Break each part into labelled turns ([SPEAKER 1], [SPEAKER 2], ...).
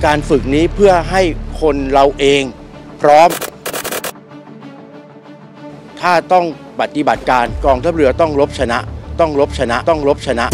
[SPEAKER 1] การฝึกนี้เพื่อให้คนเราเองพร้อมถ้าต้องปฏิบัติการกองทัพเรือต้องรบชนะต้องรบชนะต้องรบชนะ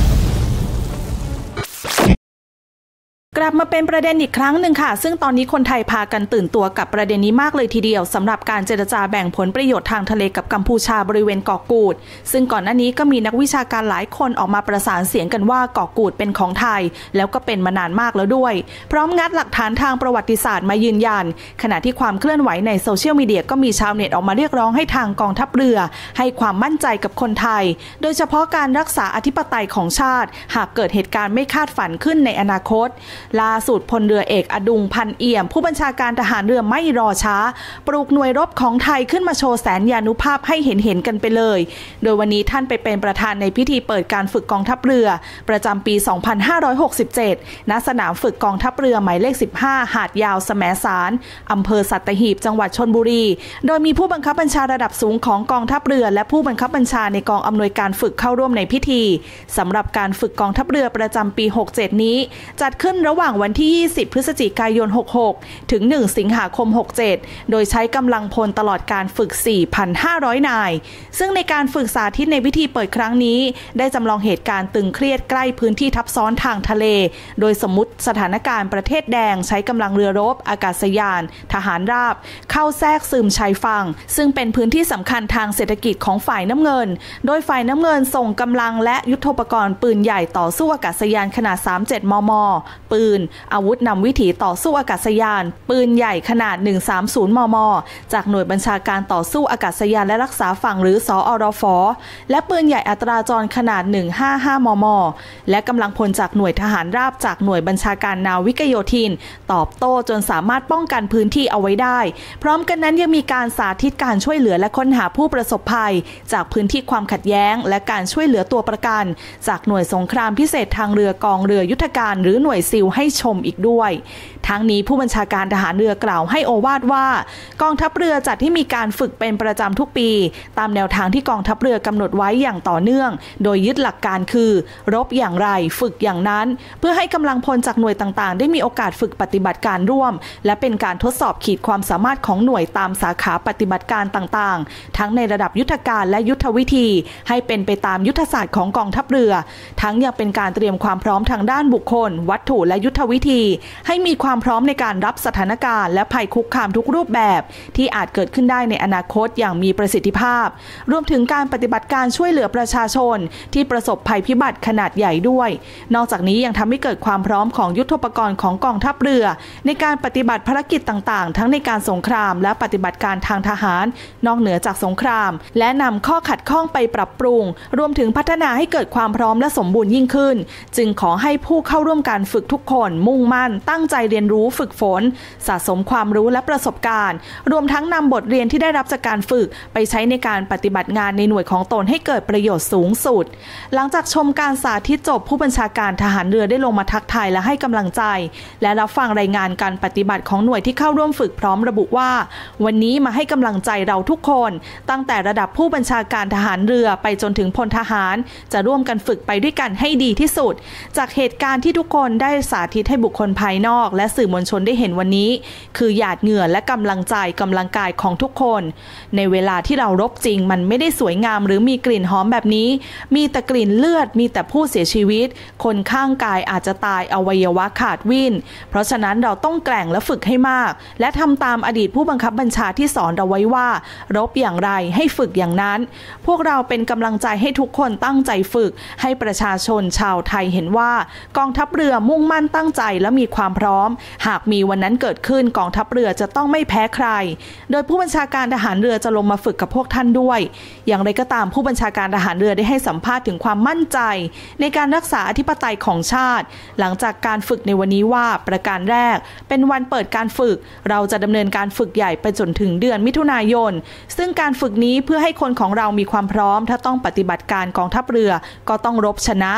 [SPEAKER 2] กลับมาเป็นประเด็นอีกครั้งหนึ่งค่ะซึ่งตอนนี้คนไทยพากันตื่นตัวกับประเด็นนี้มากเลยทีเดียวสำหรับการเจรจาแบ่งผลประโยชน์ทางทะเลกับกัมพูชาบริเวณเกาะกูดซึ่งก่อนหน้านี้ก็มีนักวิชาการหลายคนออกมาประสานเสียงกันว่าเกาะกูดเป็นของไทยแล้วก็เป็นมานานมากแล้วด้วยพร้อมงัดหลักฐานทางประวัติศาสตร์มายืนยันขณะที่ความเคลื่อนไหวในโซเชียลมีเดียก็มีชาวเน็ตออกมาเรียกร้องให้ทางกองทัพเรือให้ความมั่นใจกับคนไทยโดยเฉพาะการรักษาอธิปไตยของชาติหากเกิดเหตุการณ์ไม่คาดฝันขึ้นในอนาคตล่าสุดพลเรือเอกอดุงพันเอี่ยมผู้บัญชาการทหารเรือไม่รอช้าปลุกหน่วยรบของไทยขึ้นมาโชว์แสนยานุภาพให้เห็นกันไปเลยโดยวันนี้ท่านไปเป็นประธานในพิธีเปิดการฝึกกองทัพเรือประจำปี 2567 ณ สนามฝึกกองทัพเรือหมายเลข 15 หาดยาวแสมสารอำเภอสัตหีบจังหวัดชลบุรีโดยมีผู้บังคับบัญชาระดับสูงของกองทัพเรือและผู้บังคับบัญชาในกองอำนวยการฝึกเข้าร่วมในพิธีสำหรับการฝึกกองทัพเรือประจำปี 67 นี้จัดขึ้นระหว่างวันที่20 พฤศจิกายน 66 ถึง 1 สิงหาคม 67 โดยใช้กำลังพลตลอดการฝึก 4,500 นายซึ่งในการฝึกสาธิตในพิธีเปิดครั้งนี้ได้จำลองเหตุการณ์ตึงเครียดใกล้พื้นที่ทับซ้อนทางทะเลโดยสมมุติสถานการณ์ประเทศแดงใช้กำลังเรือรบอากาศยานทหารราบเข้าแทรกซึมชายฝั่งซึ่งเป็นพื้นที่สำคัญทางเศรษฐกิจของฝ่ายน้ำเงินโดยฝ่ายน้ำเงินส่งกำลังและยุทโธปกรณ์ปืนใหญ่ต่อสู้อากาศยานขนาด 37 มม. ปืนอาวุธนำวิถีต่อสู้อากาศยานปืนใหญ่ขนาด 130 มม. จากหน่วยบัญชาการต่อสู้อากาศยานและรักษาฝั่งหรือสอรฟ.และปืนใหญ่อัตราจรขนาด 155 มม. และกำลังพลจากหน่วยทหารราบจากหน่วยบัญชาการนาวิกโยธินตอบโต้จนสามารถป้องกันพื้นที่เอาไว้ได้พร้อมกันนั้นยังมีการสาธิตการช่วยเหลือและค้นหาผู้ประสบภัยจากพื้นที่ความขัดแย้งและการช่วยเหลือตัวประกันจากหน่วยสงครามพิเศษทางเรือกองเรือยุทธการหรือหน่วยซิลให้ชมอีกด้วยทั้งนี้ผู้บัญชาการทหารเรือกล่าวให้โอวาทว่ากองทัพเรือจัดให้มีการฝึกเป็นประจำทุกปีตามแนวทางที่กองทัพเรือกำหนดไว้อย่างต่อเนื่องโดยยึดหลักการคือรบอย่างไรฝึกอย่างนั้นเพื่อให้กำลังพลจากหน่วยต่างๆได้มีโอกาสฝึกปฏิบัติการร่วมและเป็นการทดสอบขีดความสามารถของหน่วยตามสาขาปฏิบัติการต่างๆทั้งในระดับยุทธการและยุทธวิธีให้เป็นไปตามยุทธศาสตร์ของกองทัพเรือทั้งยังเป็นการเตรียมความพร้อมทางด้านบุคคลวัตถุและยุทธวิธีให้มีความพร้อมในการรับสถานการณ์และภัยคุกคามทุกรูปแบบที่อาจเกิดขึ้นได้ในอนาคตอย่างมีประสิทธิภาพรวมถึงการปฏิบัติการช่วยเหลือประชาชนที่ประสบภัยพิบัติขนาดใหญ่ด้วยนอกจากนี้ยังทำให้เกิดความพร้อมของยุทโธปกรณ์ของกองทัพเรือในการปฏิบัติภารกิจต่างๆทั้งในการสงครามและปฏิบัติการทางทหารนอกเหนือจากสงครามและนำข้อขัดข้องไปปรับปรุงรวมถึงพัฒนาให้เกิดความพร้อมและสมบูรณ์ยิ่งขึ้นจึงขอให้ผู้เข้าร่วมการฝึกทุกคนมุ่งมั่นตั้งใจเรียนรู้ฝึกฝนสะสมความรู้และประสบการณ์รวมทั้งนำบทเรียนที่ได้รับจากการฝึกไปใช้ในการปฏิบัติงานในหน่วยของตนให้เกิดประโยชน์สูงสุดหลังจากชมการสาธิตจบผู้บัญชาการทหารเรือได้ลงมาทักทายและให้กำลังใจและรับฟังรายงานการปฏิบัติของหน่วยที่เข้าร่วมฝึกพร้อมระบุว่าวันนี้มาให้กำลังใจเราทุกคนตั้งแต่ระดับผู้บัญชาการทหารเรือไปจนถึงพลทหารจะร่วมกันฝึกไปด้วยกันให้ดีที่สุดจากเหตุการณ์ที่ทุกคนได้สาธิตให้บุคคลภายนอกและสื่อมวลชนได้เห็นวันนี้คือหยาดเหงื่อและกำลังใจกำลังกายของทุกคนในเวลาที่เรารบจริงมันไม่ได้สวยงามหรือมีกลิ่นหอมแบบนี้มีแต่กลิ่นเลือดมีแต่ผู้เสียชีวิตคนข้างกายอาจจะตายอวัยวะขาดวิ่นเพราะฉะนั้นเราต้องแกร่งและฝึกให้มากและทำตามอดีตผู้บังคับบัญชาที่สอนเราไว้ว่ารบอย่างไรให้ฝึกอย่างนั้นพวกเราเป็นกำลังใจให้ทุกคนตั้งใจฝึกให้ประชาชนชาวไทยเห็นว่ากองทัพเรือมุ่งมั่นตั้งใจและมีความพร้อมหากมีวันนั้นเกิดขึ้นกองทัพเรือจะต้องไม่แพ้ใครโดยผู้บัญชาการทหารเรือจะลงมาฝึกกับพวกท่านด้วยอย่างไรก็ตามผู้บัญชาการทหารเรือได้ให้สัมภาษณ์ถึงความมั่นใจในการรักษาอธิปไตยของชาติหลังจากการฝึกในวันนี้ว่าประการแรกเป็นวันเปิดการฝึกเราจะดำเนินการฝึกใหญ่ไปจนถึงเดือนมิถุนายนซึ่งการฝึกนี้เพื่อให้คนของเรามีความพร้อมถ้าต้องปฏิบัติการกองทัพเรือก็ต้องรบชนะ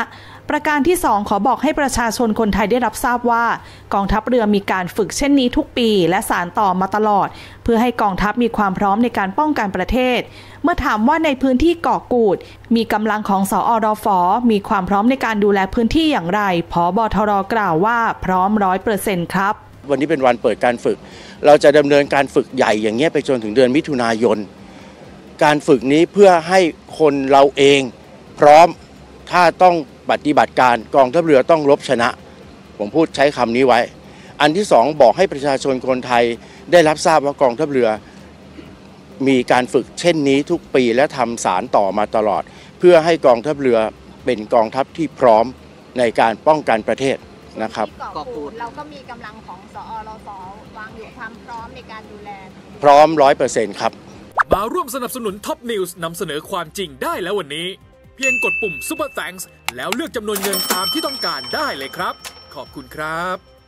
[SPEAKER 2] ประการที่ 2 ขอบอกให้ประชาชนคนไทยได้รับทราบว่ากองทัพเรือมีการฝึกเช่นนี้ทุกปีและสานต่อมาตลอดเพื่อให้กองทัพมีความพร้อมในการป้องกันประเทศเมื่อถามว่าในพื้นที่เกาะกูดมีกำลังของสอรฟ.มีความพร้อมในการดูแลพื้นที่อย่างไรผบ.ทร.กล่าวว่าพร้อม 100% ครับ
[SPEAKER 1] วันนี้เป็นวันเปิดการฝึกเราจะดำเนินการฝึกใหญ่อย่างเงี้ยไปจนถึงเดือนมิถุนายนการฝึกนี้เพื่อให้คนเราเองพร้อมถ้าต้องปฏิบัติการกองทัพเรือต้องรบชนะผมพูดใช้คำนี้ไว้อันที่ 2บอกให้ประชาชนคนไทยได้รับทราบว่ากองทัพเรือมีการฝึกเช่นนี้ทุกปีและทำสารต่อมาตลอดเพื่อให้กองทัพเรือเป็นกองทัพที่พร้อมในการป้องกันประเทศนะครับ
[SPEAKER 3] เกาะกูดเราก็มีกำลังของสอรฟ.วางอยู่ความพร้อมในการดูแล
[SPEAKER 1] พร้อม 100% ครับ
[SPEAKER 4] มาร่วมสนับสนุนท็อปนิวส์นำเสนอความจริงได้แล้ววันนี้เพียงกดปุ่ม Super Thanks แล้วเลือกจำนวนเงินตามที่ต้องการได้เลยครับขอบคุณครับ